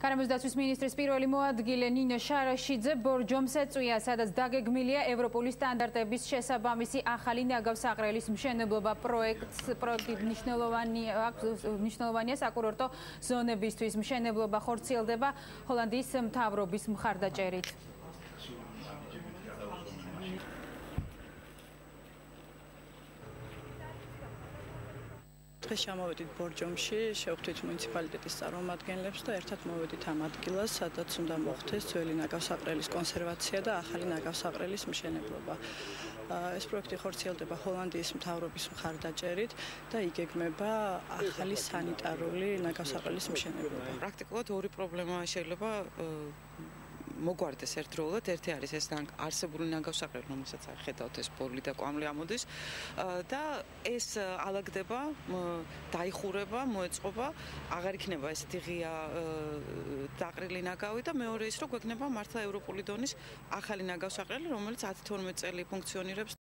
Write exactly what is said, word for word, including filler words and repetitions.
გარემოს დაცვის მინისტრის პირველი მოადგილე ნინო შარაშიძე ბორჯომს ეწვია, სადაც დაგეგმილია ევროპული სტანდარტების შესაბამისი ახალი ნაგავსაყრელის მშენებლობა. პროექტს პროექტი მნიშვნელოვანია საკურორტო ზონებისთვის. მშენებლობა ხორციელდება ჰოლანდიის მთავრობის მხარდაჭერით. დღეს ჩამოვედით ბორჯომში, შევხვდით მუნიციპალიტეტის წარმომადგენლებს და ერთად მოვედით ამ ადგილას, სადაც უნდა მოხდეს ძველი ნაგავსაყრელის კონსერვაცია და ახალი ნაგავსაყრელის მშენებლობა. ეს პროექტი ხორციელდება ჰოლანდიის მთავრობის მხარდაჭერით და იგეგმება ახალი სანიტარული ნაგავსაყრელის მშენებლობა. პრაქტიკულად ორი პრობლემა შეიძლება მოგვარდეს ერთდროულად. ერთი არის ეს არსებული ნაგავსაყრელი, რომელსაც ხედავთ, ეს ბორი და კვამლი ამოდის და ეს ალაგდება, დაიხურება, მოეწყობა, აღარ იქნება ესეთი ღია დაყრილი ნაგავი და მეორე ის, რომ გვექნება მართლა ევროპული დონის ახალი ნაგავსაყრელი, რომელიც ათი თორმეტ წელი ფუნქციონირებს.